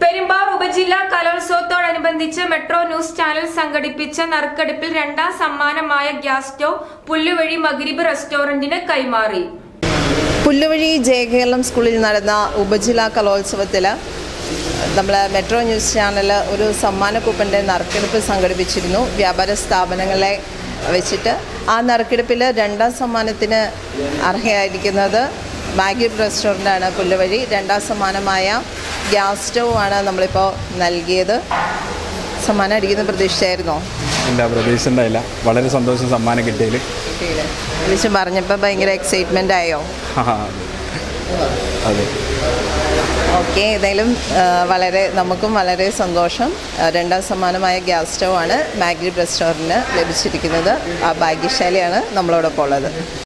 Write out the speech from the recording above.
പെരുമ്പാവൂർ ഉപജില്ലാ കലോത്സവത്തോടനുബന്ധിച്ച് metro news channel സംഘടിപ്പിച്ച നറുക്കെടുപ്പിൽ രണ്ടാം സമ്മാനമായ ഗ്യാസ് സ്റ്റൗ പുല്ലുവഴി മഗ്രിബ് റെസ്റ്റോറന്റിന് കൈമാറി. പുല്ലുവഴി ജയകേരളം സ്കൂളിൽ നടന്ന ഉപജില്ലാ കലോത്സവത്തിൽ നമ്മൾ മെട്രോ ന്യൂസ് ചാനൽ ഒരു സമ്മാന കൂപ്പൻ്റെ നറുക്കെടുപ്പ് സംഘടിപ്പിച്ചിരുന്നു. വ്യാപാര സ്ഥാപനങ്ങളെ വെച്ചിട്ട് ആ നറുക്കെടുപ്പിൽ രണ്ടാം സമ്മാനത്തിന് അർഹയായിരിക്കുന്നത് മഗ്രിബ് റെസ്റ്റോറൻ്റാണ് പുല്ലുവഴി. രണ്ടാം സമ്മാനമായ ഗ്യാസ് സ്റ്റൗ ആണ് നമ്മളിപ്പോൾ നൽകിയത്. സമ്മാനം അടിക്കുന്ന പ്രതീക്ഷിച്ചായിരുന്നോ? ഇല്ല, പ്രതീക്ഷ ഉണ്ടായില്ല. വളരെ സന്തോഷം സമ്മാനം കിട്ടിയതിൽ. വിളിച്ച് പറഞ്ഞപ്പോൾ ഭയങ്കര എക്സൈറ്റ്മെൻ്റ് ആയോ? അതെ. ഓക്കെ, ഏതായാലും നമുക്കും വളരെ സന്തോഷം. രണ്ടാം സമ്മാനമായ ഗ്യാസ് സ്റ്റൗ ആണ് മഗ്രിബ് റെസ്റ്റോറൻറ്റിന് ലഭിച്ചിരിക്കുന്നത്. ആ ഭാഗ്യശാലിയാണ് നമ്മളോടൊപ്പം ഉള്ളത്.